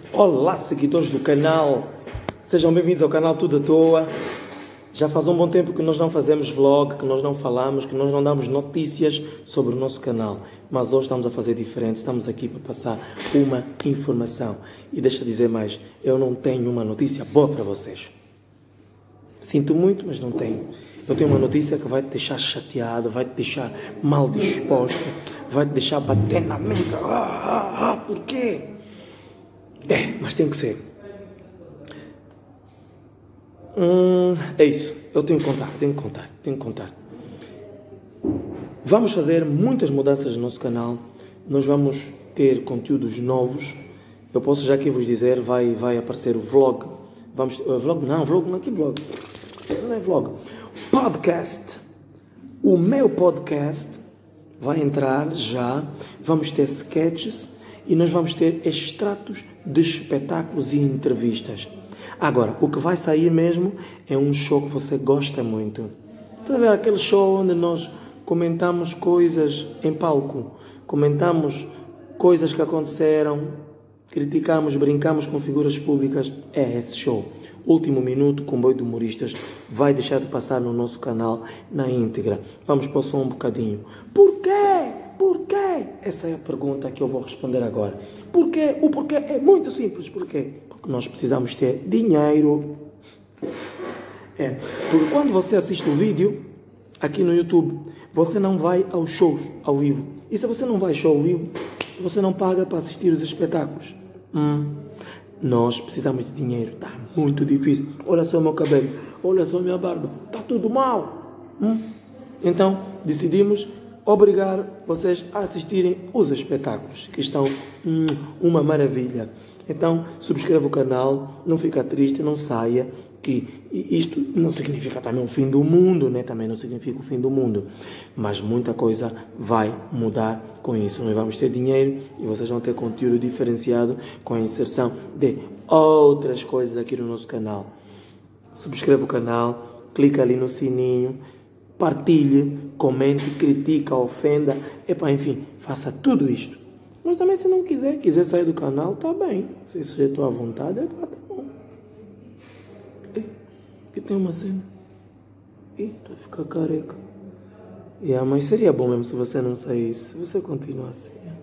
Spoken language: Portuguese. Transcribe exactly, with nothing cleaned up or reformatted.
Olá, seguidores do canal, sejam bem-vindos ao canal Tudo à Toa. Já faz um bom tempo que nós não fazemos vlog, que nós não falamos, que nós não damos notícias sobre o nosso canal. Mas hoje estamos a fazer diferente, estamos aqui para passar uma informação. E deixa eu dizer mais, eu não tenho uma notícia boa para vocês. Sinto muito, mas não tenho. Eu tenho uma notícia que vai te deixar chateado, vai te deixar mal disposto, vai te deixar bater na mesa. Ah, ah, ah, por quê? É, mas tem que ser. Hum, é isso. Eu tenho que contar, tenho que contar, tenho que contar. Vamos fazer muitas mudanças no nosso canal. Nós vamos ter conteúdos novos. Eu posso já aqui vos dizer, vai, vai aparecer o vlog. Vamos, uh, vlog não, vlog não, que vlog? Não é vlog. Podcast. O meu podcast vai entrar já. Vamos ter sketches e nós vamos ter extratos de espetáculos e entrevistas. Agora, o que vai sair mesmo é um show que você gosta muito. Está a ver aquele show onde nós comentamos coisas em palco, comentamos coisas que aconteceram, criticamos, brincamos com figuras públicas? É esse show. Último Minuto, Comboio de Humoristas, vai deixar de passar no nosso canal na íntegra. Vamos para o som um bocadinho. Por quê? Por quê? Essa é a pergunta que eu vou responder agora. Por quê? O porquê é muito simples. Por quê? Porque nós precisamos ter dinheiro. É, porque quando você assiste o vídeo aqui no YouTube, você não vai aos shows ao vivo. E se você não vai ao show ao vivo, você não paga para assistir os espetáculos. Hum. Nós precisamos de dinheiro. Está muito difícil. Olha só o meu cabelo. Olha só a minha barba. Está tudo mal. Hum? Então, decidimos obrigar vocês a assistirem os espetáculos, que estão hum, uma maravilha. Então, subscreva o canal. Não fica triste, não saia. Que isto não significa também o fim do mundo, né? Também não significa o fim do mundo. Mas muita coisa vai mudar com isso. Nós vamos ter dinheiro e vocês vão ter conteúdo diferenciado com a inserção de outras coisas aqui no nosso canal. Subscreva o canal, clica ali no sininho, partilhe, comente, critica, ofenda. Epa, enfim, faça tudo isto. Mas também se não quiser, quiser sair do canal, tá bem. Se sujeitou à vontade, é tá bom. Que tem uma cena. Eita, fica careca. Yeah, mas seria bom mesmo se você não saísse. Se você continuasse.